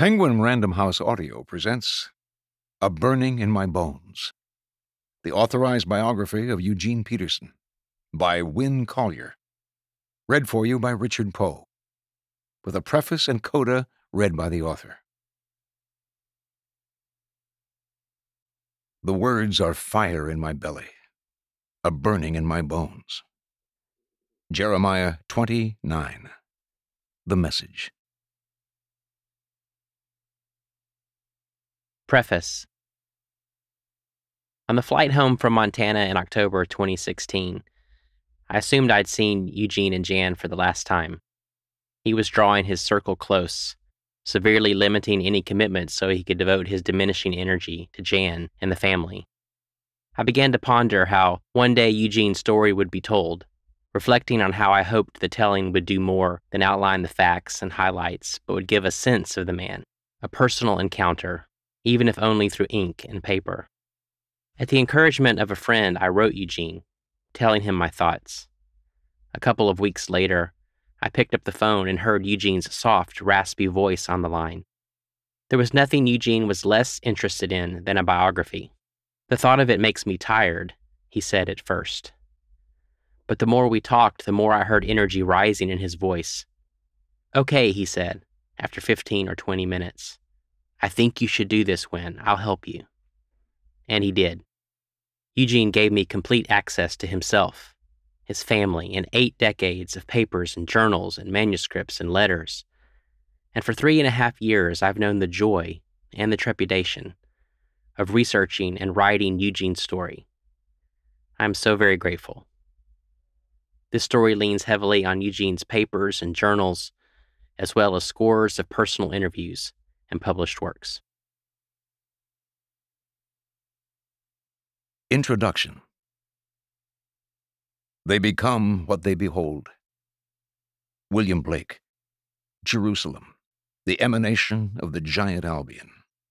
Penguin Random House Audio presents A Burning in My Bones, the authorized biography of Eugene Peterson, by Winn Collier, read for you by Richard Poe, with a preface and coda read by the author. The words are fire in my belly, a burning in my bones. Jeremiah 29. The Message. Preface. On the flight home from Montana in October 2016, I assumed I'd seen Eugene and Jan for the last time. He was drawing his circle close, severely limiting any commitments so he could devote his diminishing energy to Jan and the family. I began to ponder how one day Eugene's story would be told, reflecting on how I hoped the telling would do more than outline the facts and highlights, but would give a sense of the man, a personal encounter, even if only through ink and paper. At the encouragement of a friend, I wrote Eugene, telling him my thoughts. A couple of weeks later, I picked up the phone and heard Eugene's soft, raspy voice on the line. There was nothing Eugene was less interested in than a biography. The thought of it makes me tired, he said at first. But the more we talked, the more I heard energy rising in his voice. Okay, he said, after 15 or 20 minutes. I think you should do this, Winn. I'll help you. And he did. Eugene gave me complete access to himself, his family, and 8 decades of papers and journals and manuscripts and letters. And for 3.5 years, I've known the joy and the trepidation of researching and writing Eugene's story. I'm so very grateful. This story leans heavily on Eugene's papers and journals, as well as scores of personal interviews and published works. Introduction. They become what they behold. William Blake, Jerusalem, the emanation of the giant Albion.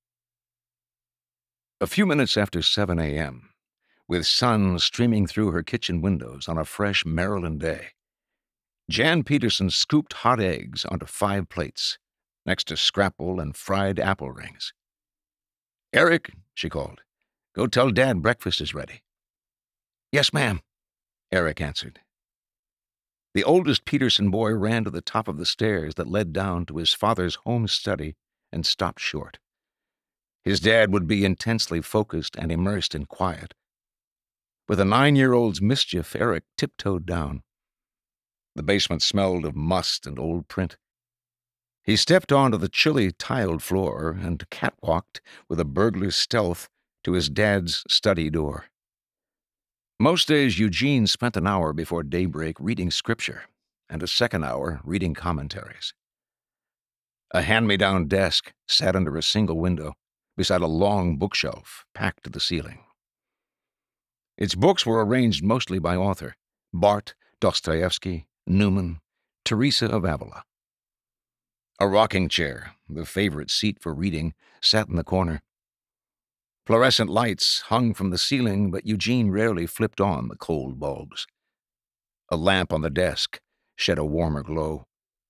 A few minutes after 7 a.m., with sun streaming through her kitchen windows on a fresh Maryland day, Jan Peterson scooped hot eggs onto 5 plates, next to scrapple and fried apple rings. "Eric," she called, "go tell Dad breakfast is ready." "Yes, ma'am," Eric answered. The oldest Peterson boy ran to the top of the stairs that led down to his father's home study and stopped short. His dad would be intensely focused and immersed in quiet. With a 9-year-old's mischief, Eric tiptoed down. The basement smelled of must and old print. He stepped onto the chilly tiled floor and catwalked with a burglar's stealth to his dad's study door. Most days Eugene spent an hour before daybreak reading scripture and a second hour reading commentaries. A hand-me-down desk sat under a single window beside a long bookshelf packed to the ceiling. Its books were arranged mostly by author: Barth, Dostoevsky, Newman, Teresa of Avila. A rocking chair, the favorite seat for reading, sat in the corner. Fluorescent lights hung from the ceiling, but Eugene rarely flipped on the cold bulbs. A lamp on the desk shed a warmer glow.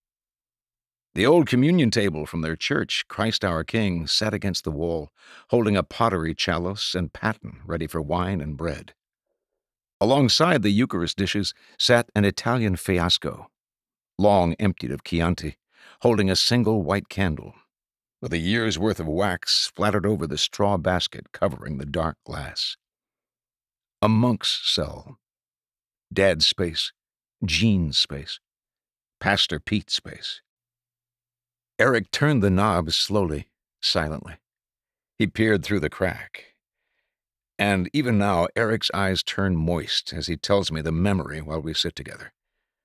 The old communion table from their church, Christ Our King, sat against the wall, holding a pottery chalice and paten ready for wine and bread. Alongside the Eucharist dishes sat an Italian fiasco, long emptied of Chianti, holding a single white candle, with a year's worth of wax splattered over the straw basket covering the dark glass. A monk's cell. Dad's space. Gene's space. Pastor Pete's space. Eric turned the knob slowly, silently. He peered through the crack. And even now, Eric's eyes turn moist as he tells me the memory while we sit together.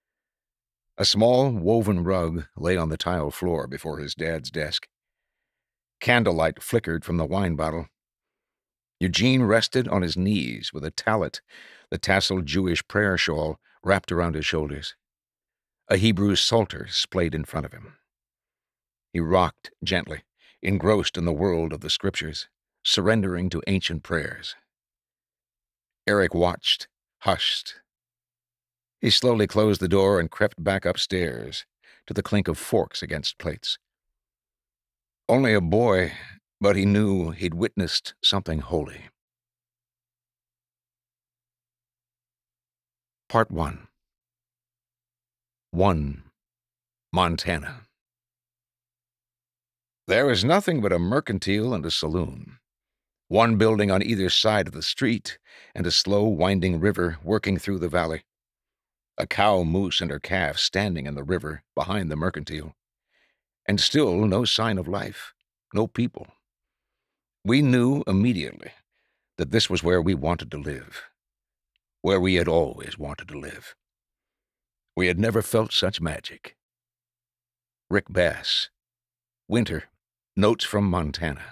A small, woven rug lay on the tile floor before his dad's desk. Candlelight flickered from the wine bottle. Eugene rested on his knees with a tallit, the tasseled Jewish prayer shawl, wrapped around his shoulders. A Hebrew psalter splayed in front of him. He rocked gently, engrossed in the world of the scriptures, surrendering to ancient prayers. Eric watched, hushed. He slowly closed the door and crept back upstairs to the clink of forks against plates. Only a boy, but he knew he'd witnessed something holy. Part 1. 1. Montana. There was nothing but a mercantile and a saloon, one building on either side of the street, and a slow, winding river working through the valley. A cow moose and her calf standing in the river behind the mercantile. And still no sign of life, no people. We knew immediately that this was where we wanted to live, where we had always wanted to live. We had never felt such magic. Rick Bass. Winter. Notes from Montana.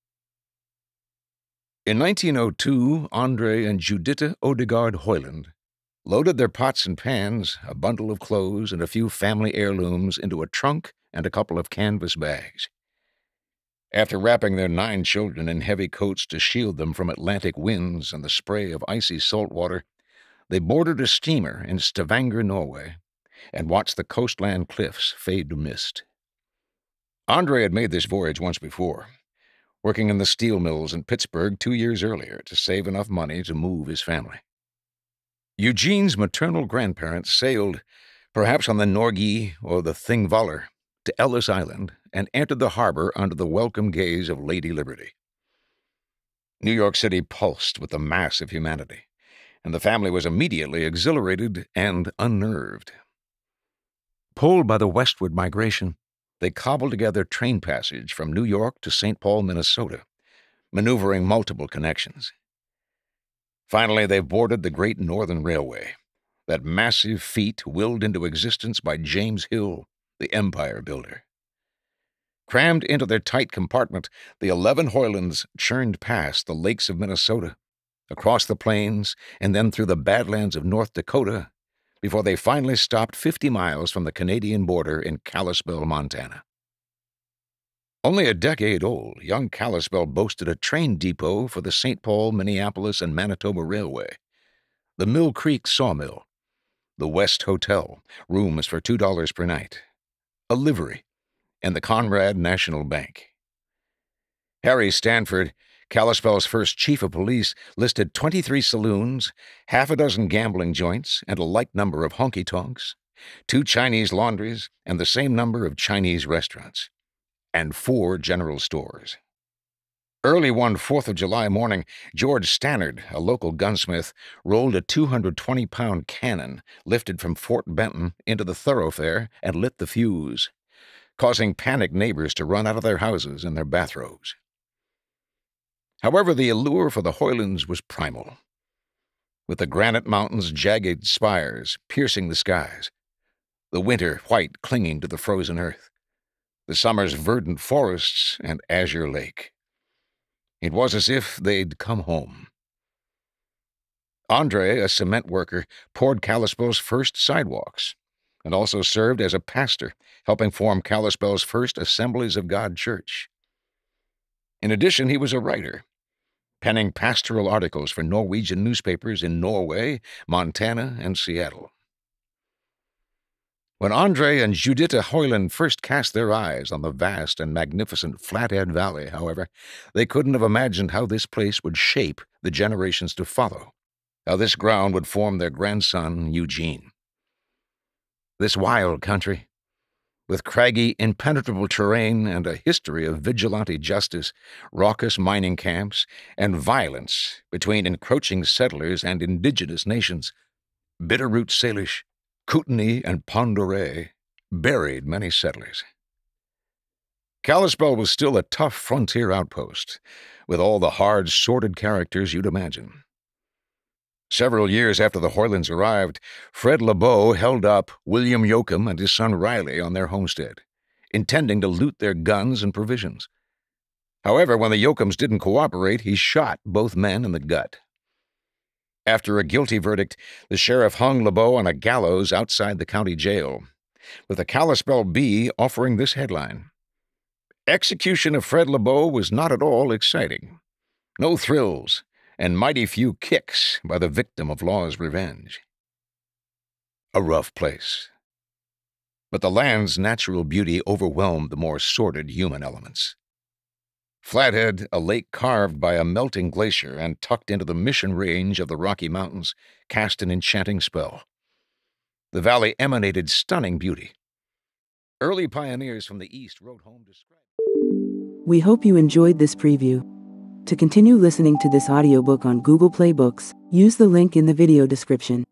In 1902, Andre and Juditha Odegaard Hoyland loaded their pots and pans, a bundle of clothes, and a few family heirlooms into a trunk and a couple of canvas bags. After wrapping their 9 children in heavy coats to shield them from Atlantic winds and the spray of icy salt water, they boarded a steamer in Stavanger, Norway, and watched the coastland cliffs fade to mist. Andre had made this voyage once before, working in the steel mills in Pittsburgh 2 years earlier to save enough money to move his family. Eugene's maternal grandparents sailed, perhaps on the Norge or the Thingvaller, to Ellis Island and entered the harbor under the welcome gaze of Lady Liberty. New York City pulsed with the mass of humanity, and the family was immediately exhilarated and unnerved. Pulled by the westward migration, they cobbled together train passage from New York to St. Paul, Minnesota, maneuvering multiple connections. Finally, they boarded the Great Northern Railway, that massive feat willed into existence by James Hill, the empire builder. Crammed into their tight compartment, the 11 Hoylands churned past the lakes of Minnesota, across the plains, and then through the Badlands of North Dakota, before they finally stopped 50 miles from the Canadian border in Kalispell, Montana. Only a decade old, young Kalispell boasted a train depot for the St. Paul, Minneapolis, and Manitoba Railway, the Mill Creek Sawmill, the West Hotel, rooms for $2 per night, a livery, and the Conrad National Bank. Harry Stanford, Kalispell's first chief of police, listed 23 saloons, half a dozen gambling joints, and a like number of honky-tonks, 2 Chinese laundries, and the same number of Chinese restaurants, and 4 general stores. Early one 4th of July morning, George Stannard, a local gunsmith, rolled a 220-pound cannon lifted from Fort Benton into the thoroughfare and lit the fuse, causing panicked neighbors to run out of their houses in their bathrobes. However, the allure for the Hoylands was primal, with the granite mountains' jagged spires piercing the skies, the winter white clinging to the frozen earth, the summer's verdant forests and azure lake. It was as if they'd come home. Andre, a cement worker, poured Kalispell's first sidewalks, and also served as a pastor, helping form Kalispell's first Assemblies of God church. In addition, he was a writer, penning pastoral articles for Norwegian newspapers in Norway, Montana, and Seattle. When Andre and Juditha Hoyland first cast their eyes on the vast and magnificent Flathead Valley, however, they couldn't have imagined how this place would shape the generations to follow, how this ground would form their grandson, Eugene. This wild country, with craggy, impenetrable terrain and a history of vigilante justice, raucous mining camps, and violence between encroaching settlers and indigenous nations, Bitterroot Salish, Kootenai, and Pend d'Oreille buried many settlers. Kalispell was still a tough frontier outpost, with all the hard, sordid characters you'd imagine. Several years after the Hoylands arrived, Fred LeBeau held up William Yoakum and his son Riley on their homestead, intending to loot their guns and provisions. However, when the Yoakums didn't cooperate, he shot both men in the gut. After a guilty verdict, the sheriff hung LeBeau on a gallows outside the county jail, with the Kalispell Bee offering this headline: "Execution of Fred LeBeau was not at all exciting. No thrills, and mighty few kicks by the victim of law's revenge." A rough place. But the land's natural beauty overwhelmed the more sordid human elements. Flathead, a lake carved by a melting glacier and tucked into the Mission Range of the Rocky Mountains, cast an enchanting spell. The valley emanated stunning beauty. Early pioneers from the east wrote home to describe. We hope you enjoyed this preview. To continue listening to this audiobook on Google Play Books, use the link in the video description.